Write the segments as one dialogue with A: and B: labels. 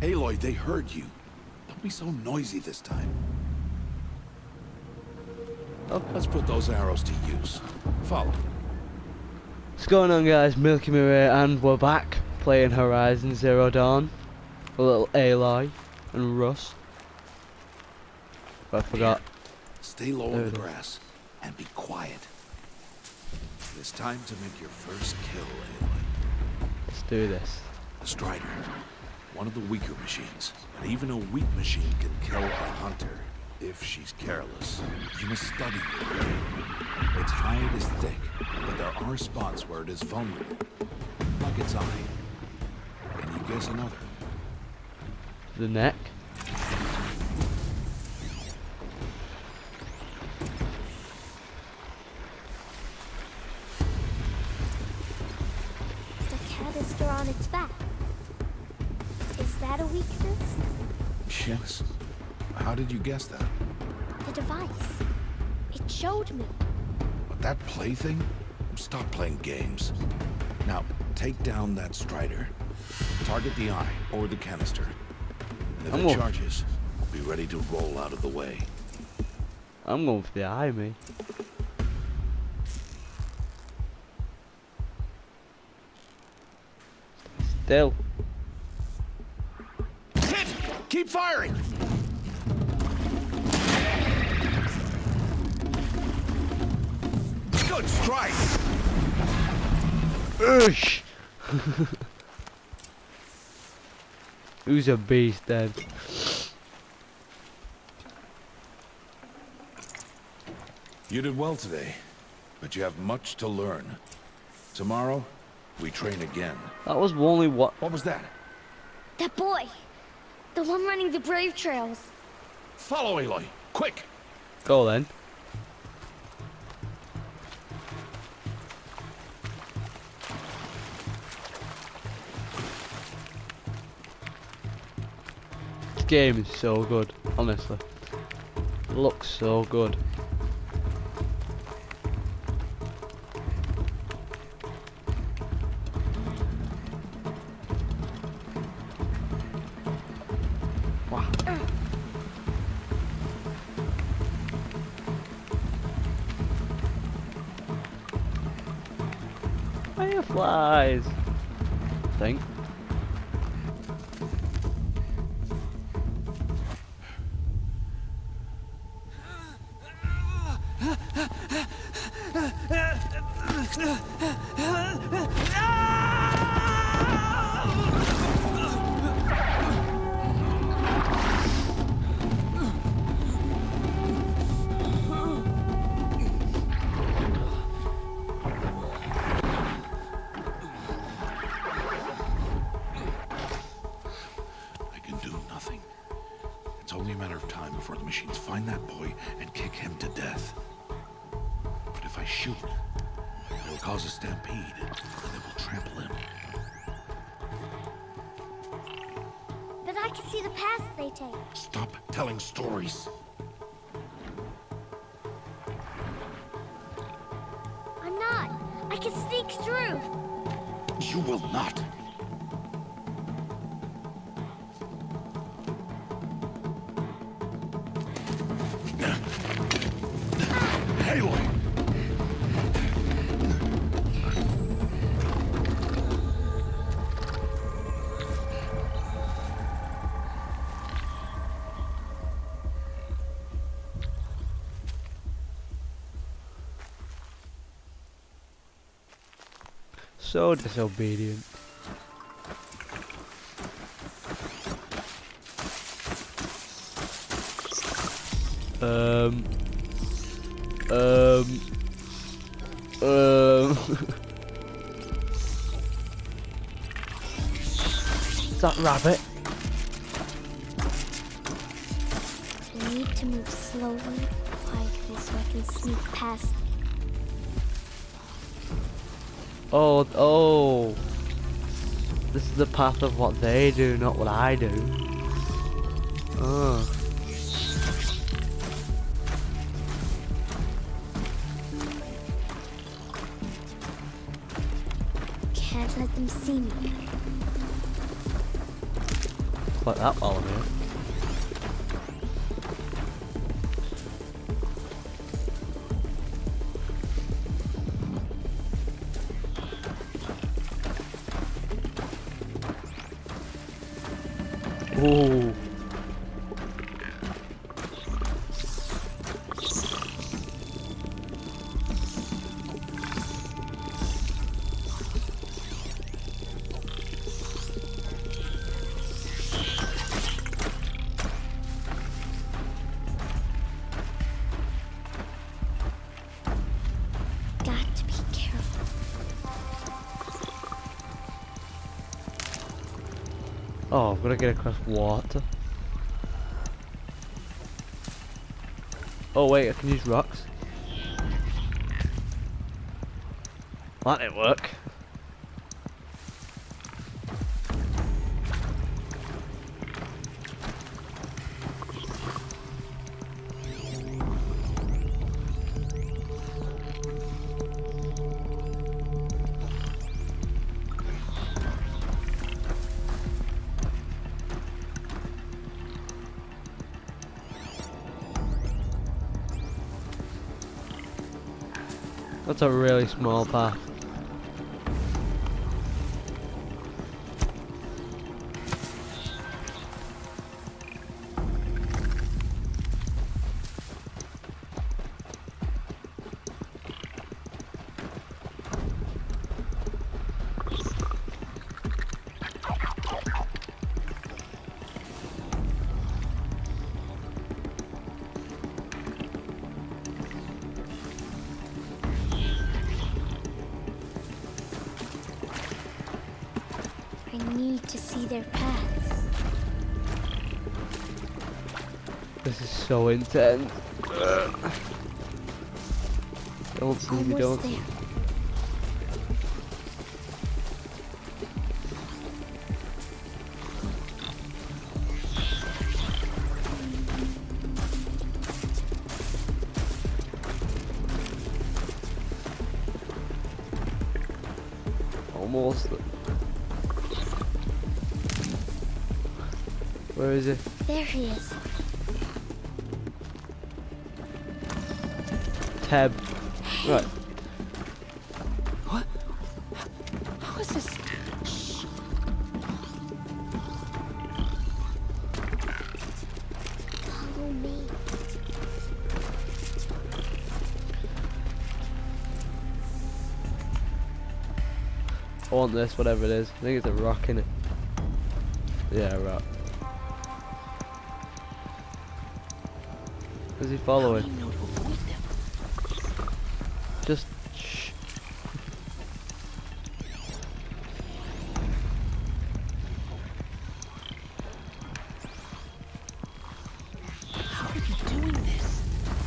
A: Aloy, they heard you. Don't be so noisy this time.
B: Okay.
A: Let's put those arrows to use. Follow.
B: What's going on, guys? Milky Me here, and we're back playing Horizon Zero Dawn. A little Aloy and Russ. I forgot.
A: Stay low in the grass and be quiet. It's time to make your first kill, Aloy.
B: Let's do this.
A: The Strider. One of the weaker machines. But even a weak machine can kill a hunter if she's careless. You must study your prey. Its hide is thick, but there are spots where it is vulnerable. Like its eye. Can you guess another?
B: The neck.
C: The canister on its back. Is that a weakness?
A: Yes. How did you guess that?
C: The device. It showed me.
A: But that plaything? Stop playing games. Now, take down that Strider. Target the eye or the canister. And if it charges, be ready to roll out of the way.
B: I'm going for the eye, me. Still.
A: Hit! Keep firing! Good strike!
B: Ush! Who's a beast then?
A: You did well today, but you have much to learn. Tomorrow, we train again.
B: That was only what?
A: What was that?
C: That boy. The one running the brave trails.
A: Follow Aloy, quick!
B: Go then. This game is so good, honestly. It looks so good. Wow. Fireflies, I think.
A: It's only a matter of time before the machines find that boy and kick him to death. But if I shoot, it will cause a stampede, and they will trample him.
C: But I can see the paths they take.
A: Stop telling stories.
C: I'm not. I can sneak through.
A: You will not. Aloy!
B: So disobedient. Is that rabbit?
C: I need to move slowly, quietly, so I can sneak past.
B: Oh. This is the path of what they do, not what I do. Oh.
C: Can't let them see me.
B: stuff like that while I'm here. Ooh.
C: Got to be careful.
B: Oh, I'm gonna get across water. Oh wait, I can use rocks. That didn't work. That's a really small path.
C: I need to see their paths.
B: This is so intense. Don't see me, don't
C: Almost
B: see
C: there.
B: me. Almost. Where is it?
C: There he is.
B: Tab. Right.
D: What? How is this?
C: Shh. Follow me.
B: I want this, whatever it is. I think it's a rock in it. Yeah, a rock. Who's he
D: How
B: following?
D: do you know to avoid them?
B: Just shh.
D: How are you doing this?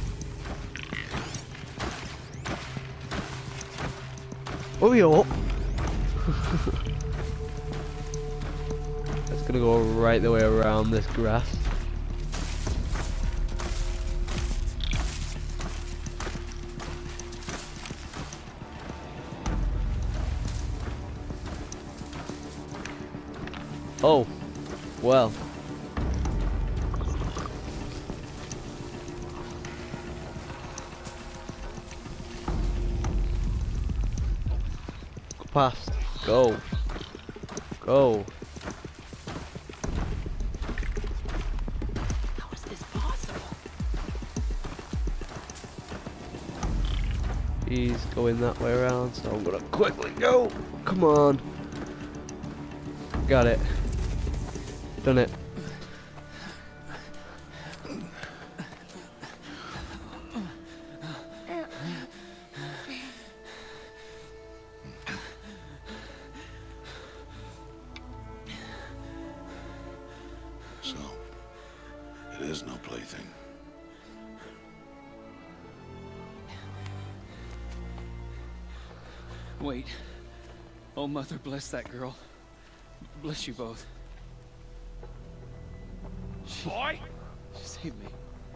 B: Hurry up! It's gonna go right the way around this grass. Oh, well. Go past. Go. Go.
D: How is this possible?
B: He's going that way around, so I'm gonna quickly go. Come on. Got it. Done it.
A: So, it is no plaything.
E: Wait. Oh, Mother, bless that girl. Bless you both.
F: Boy!
E: She saved me.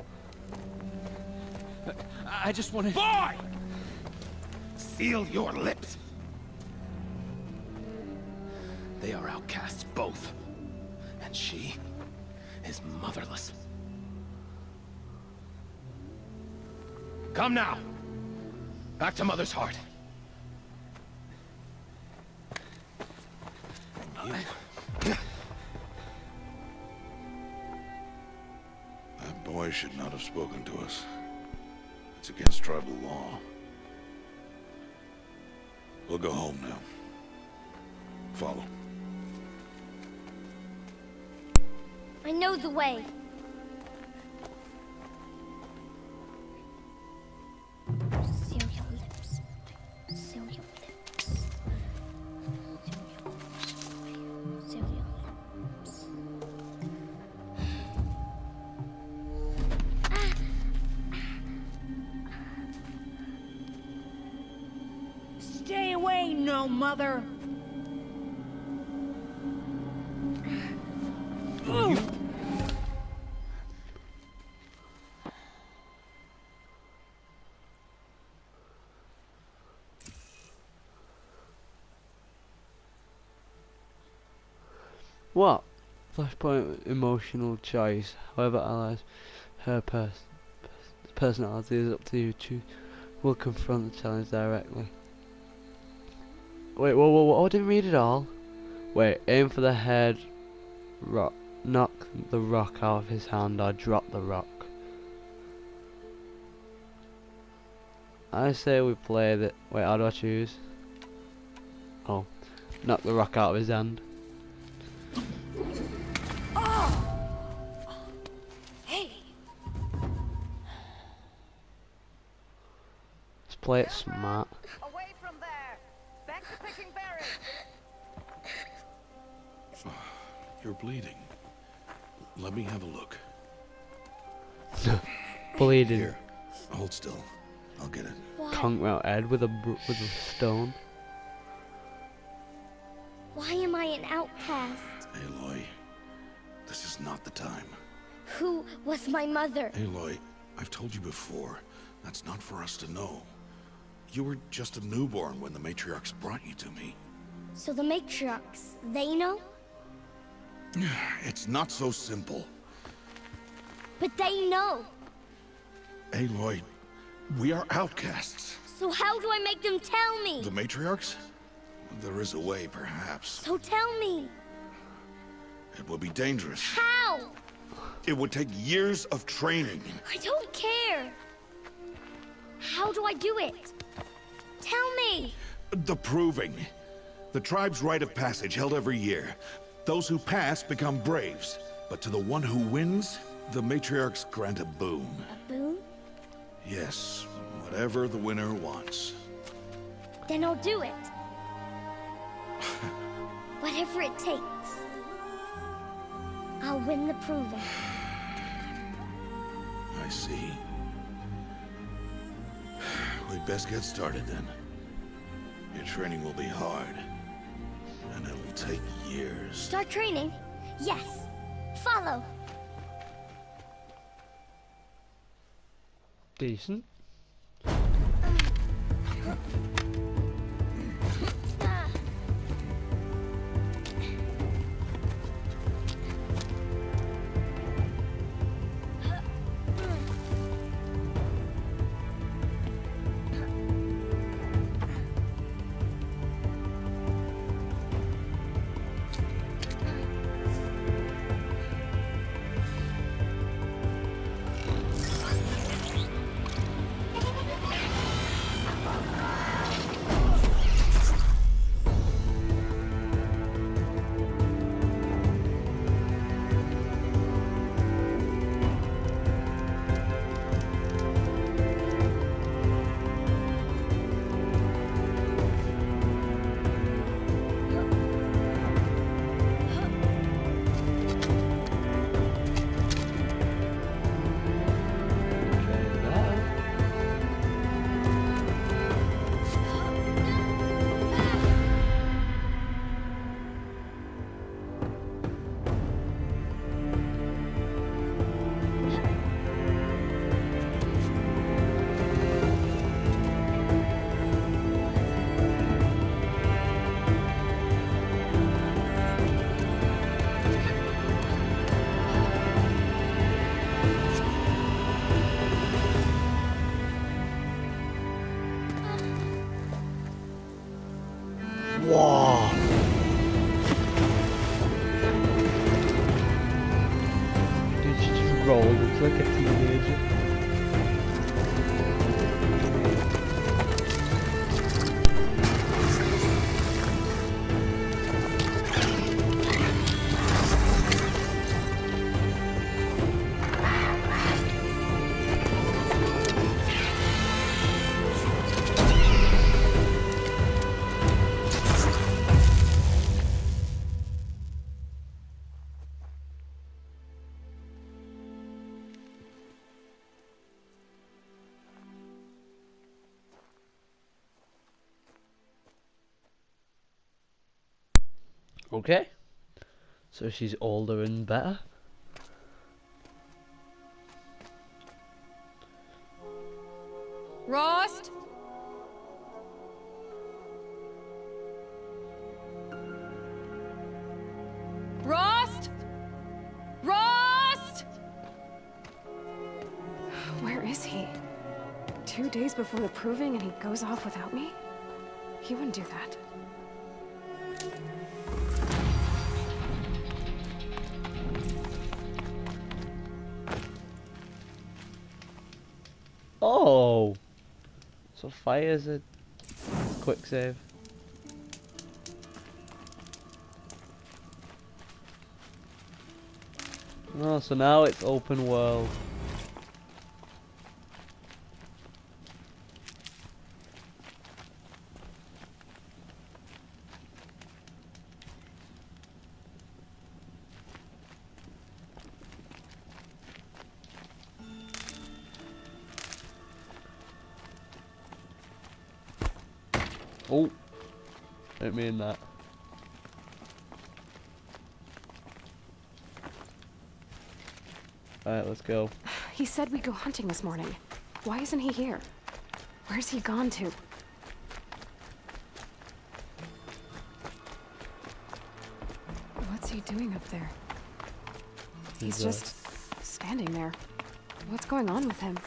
E: I just wanted...
F: Boy! Seal your lips. They are outcasts, both. And she is motherless. Come now. Back to Mother's heart.
A: That boy should not have spoken to us. It's against tribal law. We'll go home now. Follow.
C: I know the way. Seal your lips. Seal your lips. Seal your lips.
D: Stay away, no mother.
B: What? Flashpoint emotional choice. However, allies her personality is up to you. Will confront the challenge directly. Wait, whoa! I didn't read it all. Wait, aim for the head. Rock. Knock the rock out of his hand or drop the rock. I say we play the. Wait, how do I choose? Oh, knock the rock out of his hand.
D: Hey,
B: Let's play it smart.
G: Away from there! Back to picking berries!
A: You're bleeding. Let me have a look.
B: Bleeding.
A: Here, hold still. I'll get it.
C: Why?
B: Conk out Ed with a stone.
C: Why am I an outcast?
A: Aloy, this is not the time.
C: Who was my mother?
A: Aloy, I've told you before, that's not for us to know. You were just a newborn when the matriarchs brought you to me.
C: So the matriarchs, they know?
A: It's not so simple.
C: But they know.
A: Aloy, we are outcasts.
C: So how do I make them tell me?
A: The matriarchs? There is a way, perhaps.
C: So tell me.
A: It would be dangerous.
C: How?
A: It would take years of training.
C: I don't care. How do I do it? Tell me.
A: The proving. The tribe's rite of passage held every year. Those who pass become braves. But to the one who wins, the matriarchs grant a boon.
C: A boon?
A: Yes, whatever the winner wants.
C: Then I'll do it. Whatever it takes. I'll win the proving.
A: I see. We'd best get started then. Your training will be hard. And it'll take years.
C: Start training? Yes. Follow.
B: Decent. Whoa! Dude, she just rolled into like a teenager. Okay. So she's older and better.
D: Rost? Rost? Rost?
H: Where is he? 2 days before the proving and he goes off without me? He wouldn't do that.
B: Oh! So fire's a quick save. Oh, so now it's open world. Oh, didn't mean that. Alright, let's go.
H: He said we'd go hunting this morning. Why isn't he here? Where's he gone to? What's he doing up there? He's just standing there. What's going on with him?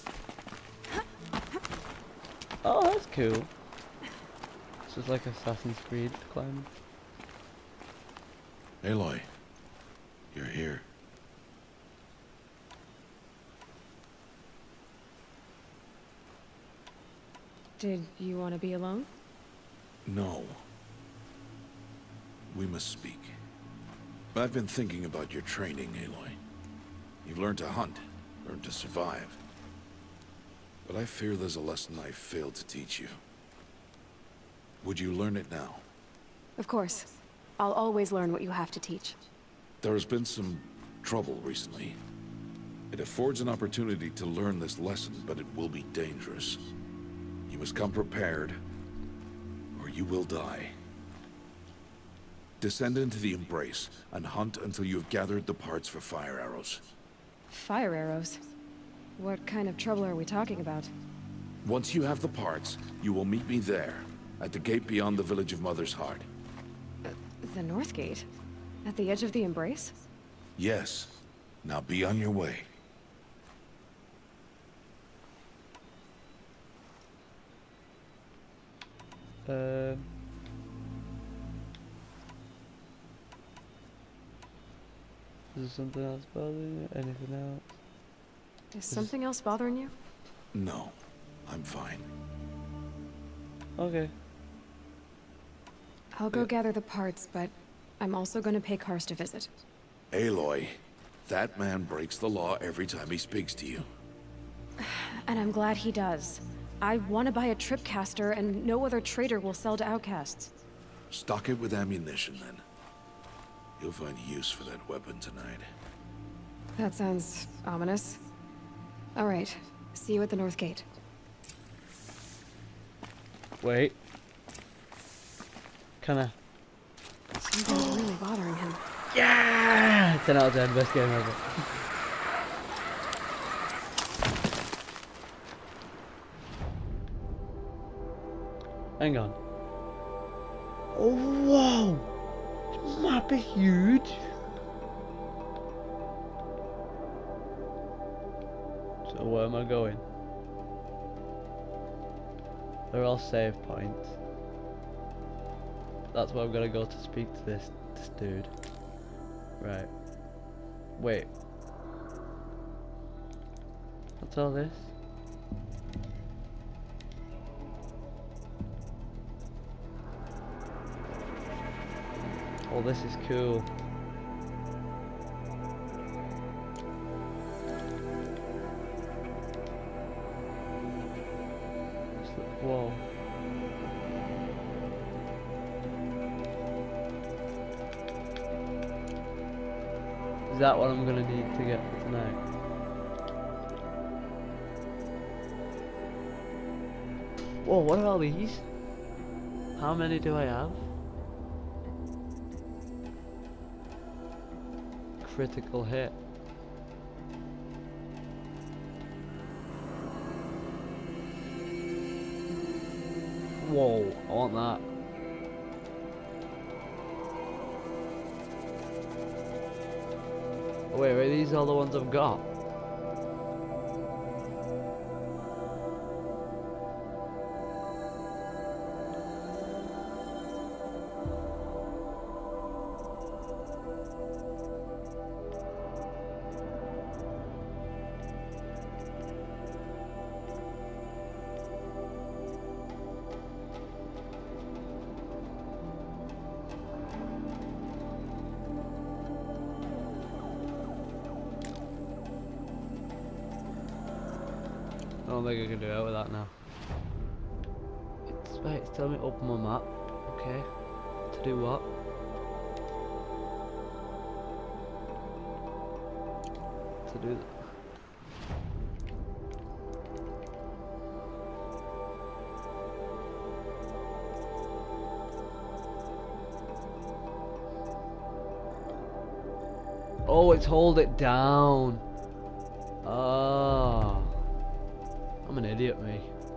B: Oh, that's cool. This is like Assassin's Creed climbing.
A: Aloy, you're here.
H: Did you want to be alone?
A: No. We must speak. I've been thinking about your training, Aloy. You've learned to hunt, learned to survive. But I fear there's a lesson I failed to teach you. Would you learn it now?
H: Of course. I'll always learn what you have to teach.
A: There has been some trouble recently. It affords an opportunity to learn this lesson, but it will be dangerous. You must come prepared, or you will die. Descend into the Embrace, and hunt until you have gathered the parts for fire arrows.
H: Fire arrows? What kind of trouble are we talking about?
A: Once you have the parts, you will meet me there, at the gate beyond the village of Mother's Heart.
H: The North Gate? At the edge of the Embrace?
A: Yes. Now be on your way.
B: Is there something else bothering you? Anything else?
H: Is something else bothering you?
A: No, I'm fine.
B: Okay.
H: I'll go gather the parts, but I'm also going to pay Karst a visit.
A: Aloy, that man breaks the law every time he speaks to you.
H: And I'm glad he does. I want to buy a tripcaster, and no other trader will sell to outcasts.
A: Stock it with ammunition, then. You'll find use for that weapon tonight.
H: That sounds ominous. All right. See you at the North Gate.
B: Wait. Kinda.
H: Something's really bothering him.
B: Yeah! 10 out of 10, best game ever. Hang on. Oh, whoa! This map is huge. So where am I going? They're all save points. That's where I'm gonna go to speak to this dude. Right. Wait. What's all this? Oh, this is cool. Whoa. Is that what I'm gonna need to get for tonight? Whoa, what are all these? How many do I have? Critical hit. Whoa, I want that. Oh, wait, are these all the ones I've got? I don't think I can do it with that now. It's telling me to open my map. Okay. To do what? To do that. Oh, it's hold it down. Ah. I'm an idiot, me.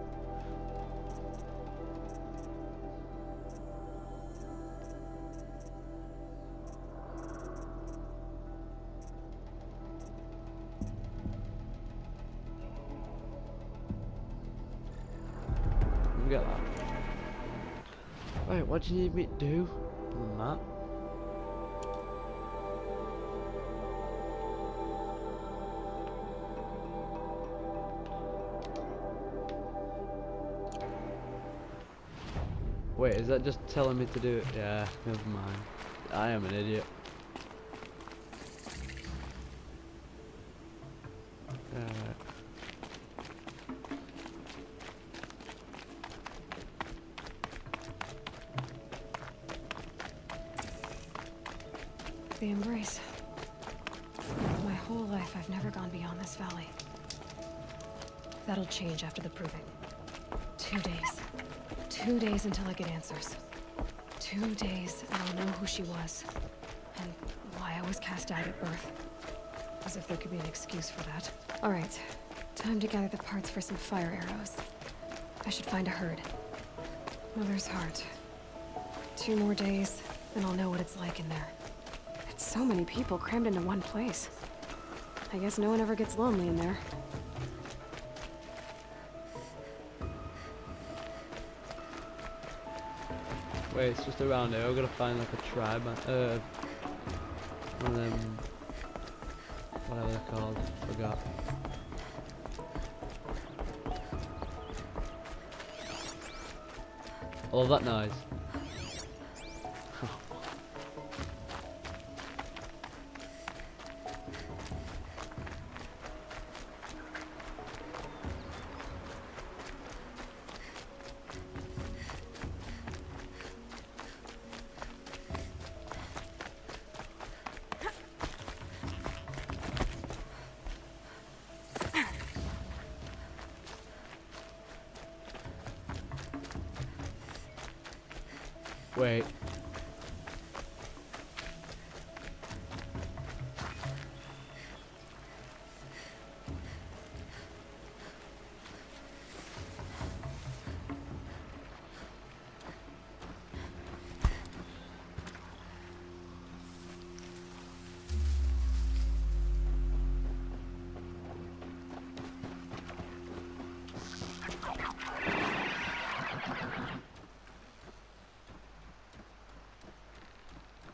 B: Let me get that. Right, what do you need me to do on the map? Wait, is that just telling me to do it? Yeah, never mind. I am an idiot.
H: The embrace. My whole life I've never gone beyond this valley. That'll change after the proving. 2 days. 2 days until I get answers. 2 days and I'll know who she was. And why I was cast out at birth. As if there could be an excuse for that. Alright. Time to gather the parts for some fire arrows. I should find a herd. Mother's heart. 2 more days, and I'll know what it's like in there. It's so many people crammed into one place. I guess no one ever gets lonely in there.
B: Wait, it's just around here. I've got to find like a tribe. One of them. Whatever they're called. Forgot. I love that noise. Wait.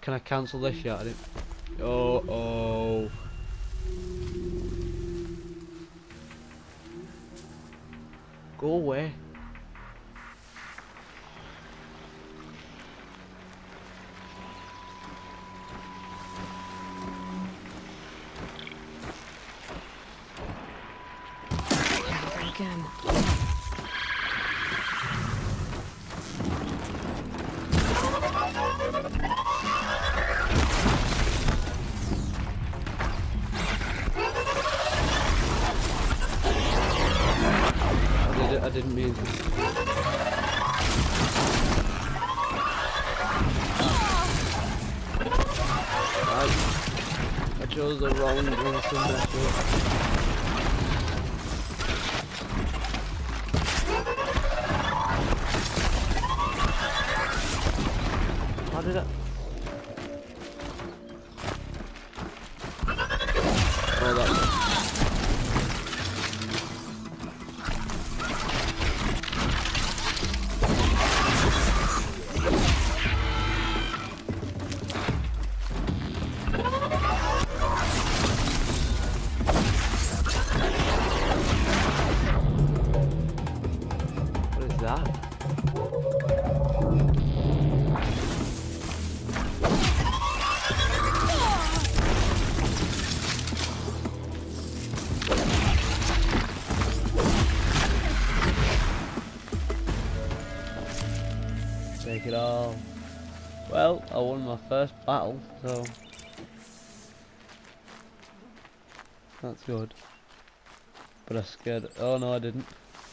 B: Can I cancel this yet? I didn't. Oh. Go away.
H: Again.
B: I didn't mean to. I chose the wrong one to mess with. How did I? Oh, that's. What is that? Take it all. Well, I won my first battle, so that's good. But I scared. Oh no, I didn't.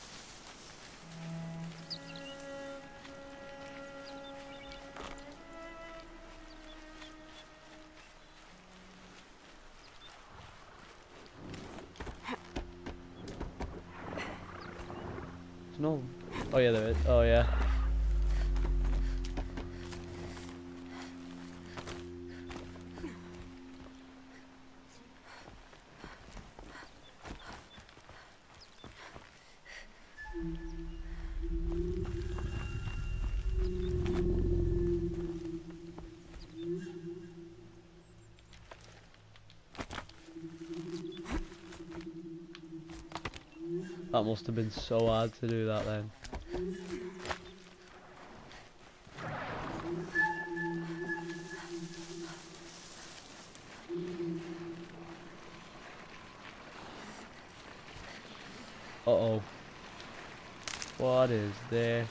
B: No. Oh yeah, there is. Oh yeah. That must have been so hard to do that then. Uh-oh. What is this?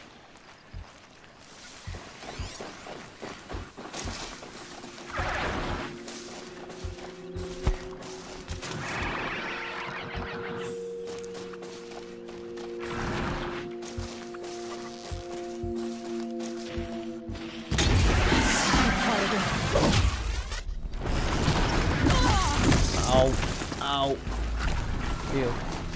B: Ow. Ow. Heal.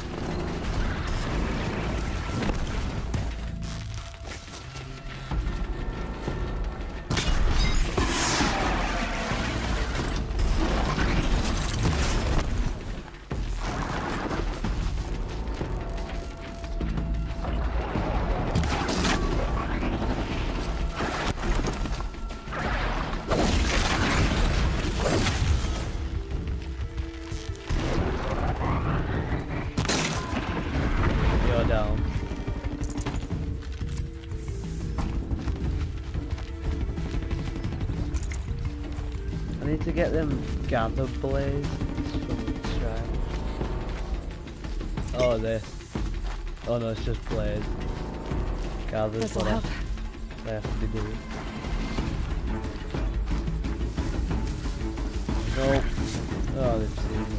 B: You're down. I need to get them gather blades from the shrine. Oh, this. Oh no, it's just blades. Gather
H: This'll help.
B: I have to be doing. Nope. Oh, they've seen me.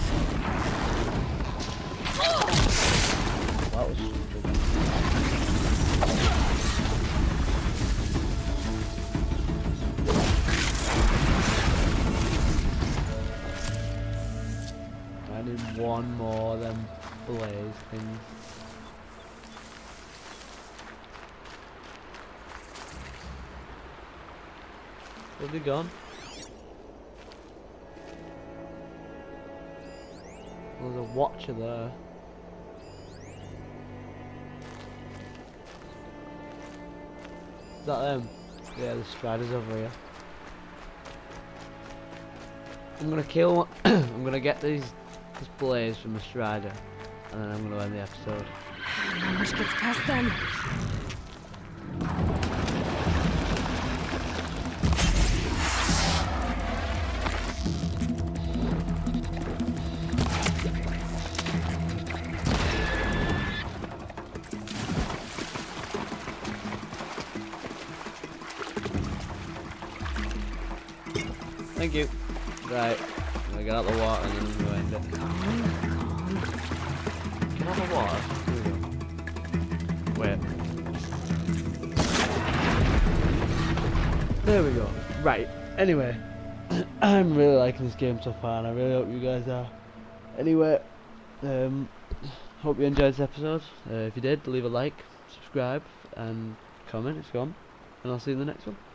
B: That was stupid. I need one more of them blaze things. Where'd they gone? There's a watcher there. Is that them? Yeah, the Striders over here. I'm gonna kill. I'm gonna get this blaze from the Strider, and then I'm gonna end the episode.
H: Not much gets past them.
B: Thank you. Right, I'm gonna get out the water and then I'm gonna end it.
H: Calm.
B: Get out the water. Here we go. Wait. There we go. Right. Anyway, I'm really liking this game so far, and I really hope you guys are. Anyway, hope you enjoyed this episode. If you did, leave a like, subscribe, and comment if you want. And I'll see you in the next one.